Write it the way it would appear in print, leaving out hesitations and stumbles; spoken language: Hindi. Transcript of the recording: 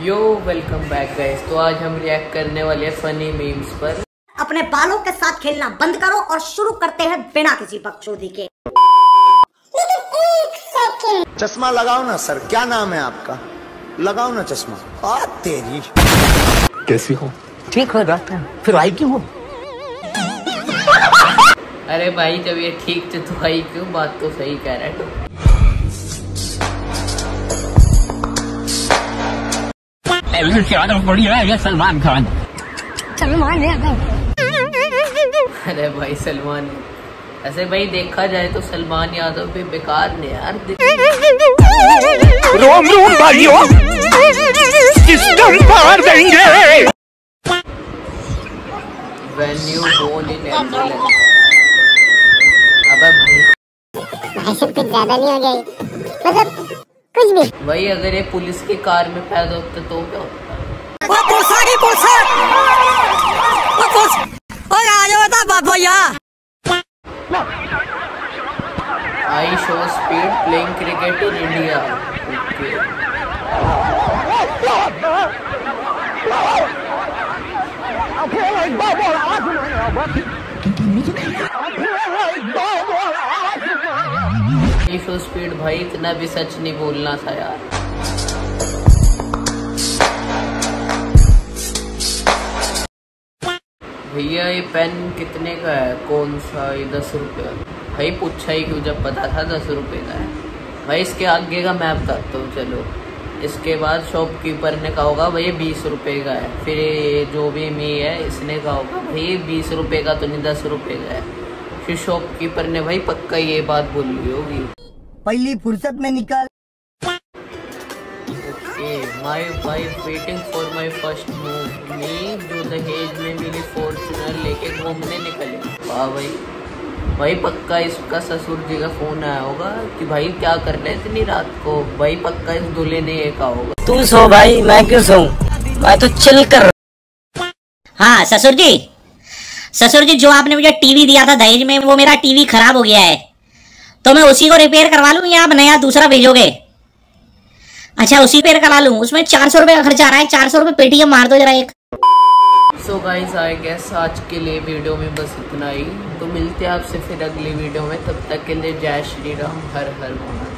यो वेलकम बैक गाइस। तो आज हम रिएक्ट करने वाले हैं फनी मीम्स पर। अपने बालों के साथ खेलना बंद करो और शुरू करते हैं बिना किसी बकचोदी के। चश्मा लगाओ ना सर, क्या नाम है आपका? लगाओ ना चश्मा। आ तेरी कैसी हो? ठीक हो डॉक्टर, फिर आई क्यों हो? अरे भाई जब ये ठीक थे तो आई क्यों? बात तो सही कह रहा है। बढ़िया है सलमान खान। अरे भाई सलमान, ऐसे भाई देखा जाए तो सलमान यादव भी बेकार ने यार। रोम रोम भाइयों, सिस्टम पार देंगे। When you born in ambulance। अबे भाई कुछ ज्यादा नहीं हो गई, मतलब कुछ भी। भाई अगर ये पुलिस की कार में पैदा होता तो क्या होता? I show speed playing cricket in India। I show speed भाई इतना भी सच नहीं बोलना था यार। भैया ये पेन कितने का है? कौन सा? ये 10 रुपये। भाई पूछा ही क्यों जब पता था 10 रुपये का है। भाई इसके आगे का मैं बताता हूँ चलो। इसके बाद शॉपकीपर ने कहा होगा भाई 20 रुपये का है। फिर ये जो भी मी है इसने कहा होगा भाई 20 रुपये का तो नहीं 10 रुपये का है। फिर शॉपकीपर ने भाई पक्का ये बात बोली होगी। पहली फुर्सत में निकल। My wife waiting for my first move. मी जो दहेज में मिली फॉर्च्यूनर लेके घूमने निकले। वाह भाई, भाई पक्का इसका ससुर जी का फोन आया होगा कि भाई क्या कर रहे इतनी रात को। भाई पक्का इस दूल्हे ने ये कहा होगा तू सो भाई, मैं क्यों सोऊं, मैं तो चिल कर। हाँ ससुर जी जो आपने मुझे टीवी दिया था दहेज में, वो मेरा टीवी खराब हो गया है, तो मैं उसी को रिपेयर करवा लूं या आप नया दूसरा भेजोगे? अच्छा उसी रिपेयर करा लूं, उसमें 400 रुपए का खर्चा आ रहा है। 400 रुपए पेटीएम मार दो जरा एक। सो गाइस आई गेस आज के लिए वीडियो में बस इतना ही। तो मिलते हैं आपसे फिर अगली वीडियो में, तब तक के लिए जय श्री राम, हर हर महादेव।